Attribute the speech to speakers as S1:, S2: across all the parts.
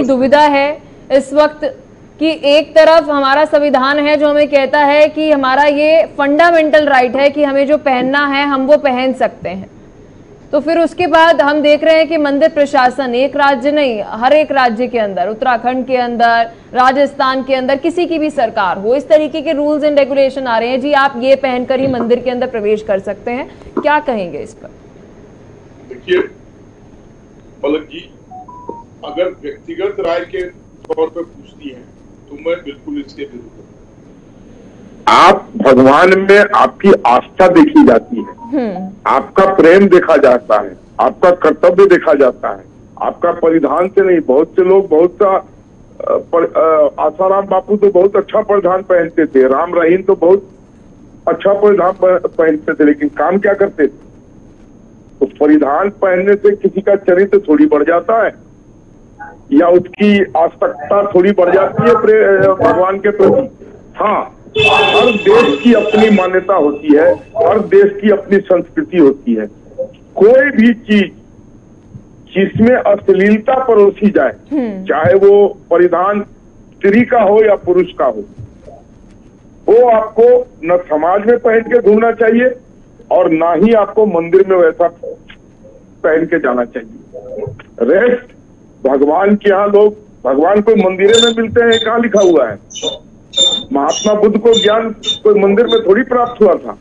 S1: दुविधा है इस वक्त कि एक तरफ हमारा संविधान है जो हमें कहता है कि हमारा ये फंडामेंटल राइट है कि हमें जो पहनना है हम वो पहन सकते हैं, तो फिर उसके बाद हम देख रहे हैं कि मंदिर प्रशासन, एक राज्य नहीं, हर एक राज्य के अंदर, उत्तराखंड के अंदर, राजस्थान के अंदर, किसी की भी सरकार हो, इस तरीके के रूल्स एंड रेगुलेशन आ रहे हैं, जी आप ये पहनकर ही मंदिर के अंदर प्रवेश कर सकते हैं। क्या कहेंगे इस पर?
S2: देखिए पलक जी, अगर व्यक्तिगत राय के तौर पर पूछती हैं तो मैं बिल्कुल इसके विरुद्ध हूं। आप भगवान में आपकी आस्था देखी जाती है, आपका प्रेम देखा जाता है, आपका कर्तव्य देखा जाता है, आपका परिधान से नहीं। बहुत से लोग बहुत सा आसाराम बापू तो बहुत अच्छा परिधान पहनते थे, राम रहीम तो बहुत अच्छा परिधान पहनते थे, लेकिन काम क्या करते थे? तो परिधान पहनने से किसी का चरित्र थोड़ी बढ़ जाता है या उसकी आसक्तता थोड़ी बढ़ जाती है भगवान के प्रति। हाँ, हर देश की अपनी मान्यता होती है, हर देश की अपनी संस्कृति होती है। कोई भी चीज जिसमें अश्लीलता परोसी जाए, चाहे वो परिधान स्त्री का हो या पुरुष का हो, वो आपको न समाज में पहन के घूमना चाहिए और ना ही आपको मंदिर में वैसा पहन के जाना चाहिए। रेस्ट भगवान के यहाँ लोग, भगवान कोई मंदिर में मिलते हैं, कहाँ लिखा हुआ है? महात्मा बुद्ध को ज्ञान कोई मंदिर में थोड़ी प्राप्त हुआ था।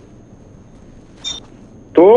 S2: तो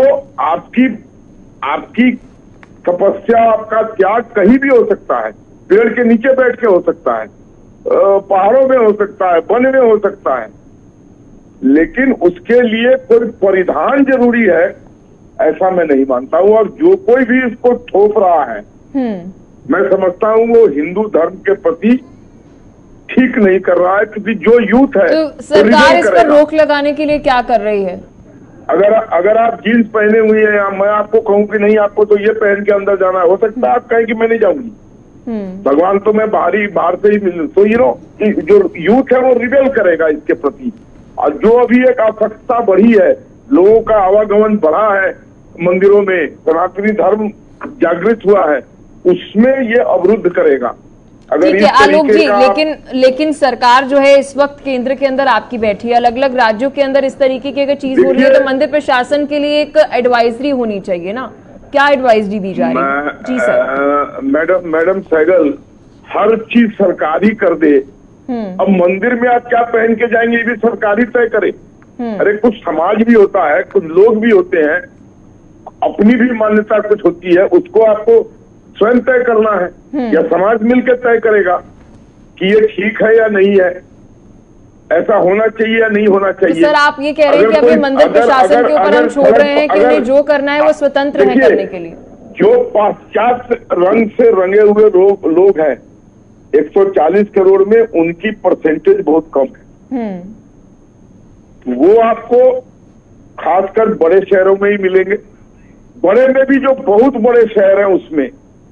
S2: आपकी तपस्या, आपका त्याग कहीं भी हो सकता है, पेड़ के नीचे बैठ के हो सकता है, पहाड़ों में हो सकता है, वन में हो सकता है, लेकिन उसके लिए कोई परिधान जरूरी है ऐसा मैं नहीं मानता हूँ। और जो कोई भी इसको थोप रहा है, मैं समझता हूँ वो हिंदू धर्म के प्रति ठीक नहीं कर रहा है, क्योंकि जो यूथ है
S1: तो सरकार इस पर रोक लगाने के लिए क्या कर रही है?
S2: अगर आप जीन्स पहने हुए हैं या मैं आपको कहूँ कि नहीं आपको तो ये पहन के अंदर जाना है, हो सकता है आप कहें कि मैं नहीं जाऊंगी, भगवान तो मैं बाहर से ही मिल, तो जो यूथ है वो रिबेल करेगा इसके प्रति। और जो अभी एक आसक्तता बढ़ी है, लोगों का आवागमन बढ़ा है मंदिरों में, सनातनी धर्म जागृत हुआ है, उसमें ये अवरुद्ध करेगा।
S1: ठीक है आलोक जी, लेकिन सरकार जो है इस वक्त केंद्र के अंदर आपकी बैठी है, अलग अलग राज्यों के अंदर इस तरीके की अगर चीज हो रही है तो मंदिर प्रशासन के लिए एक एडवाइजरी होनी चाहिए ना? क्या एडवाइजरी दी जा रही है? जी सर।
S2: मैडम सहगल, हर चीज सरकारी कर दे, अब मंदिर में आप क्या पहन के जाएंगे ये भी सरकारी तय करे। अरे कुछ समाज भी होता है, कुछ लोग भी होते हैं, अपनी भी मान्यता कुछ होती है, उसको आपको स्वयं तय करना है या समाज मिलकर तय करेगा कि ये ठीक है या नहीं है, ऐसा होना चाहिए या नहीं होना चाहिए।
S1: तो सर आप ये कह रहे हैं कि अभी मंदिर प्रशासन के ऊपर हम छोड़ रहे हैं कि उन्हें जो करना है वो स्वतंत्र है करने के लिए? जो
S2: पाश्चात्य रंग से रंगे हुए लोग हैं 140 करोड़ में, उनकी परसेंटेज बहुत कम है। वो आपको खासकर बड़े शहरों में ही मिलेंगे। बड़े में भी जो बहुत बड़े शहर हैं उसमें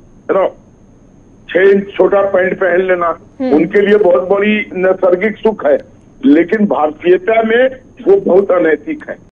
S2: 6 इंच छोटा पैंट पहन लेना उनके लिए बहुत बड़ी नैसर्गिक सुख है, लेकिन भारतीयता में वो बहुत अनैतिक है।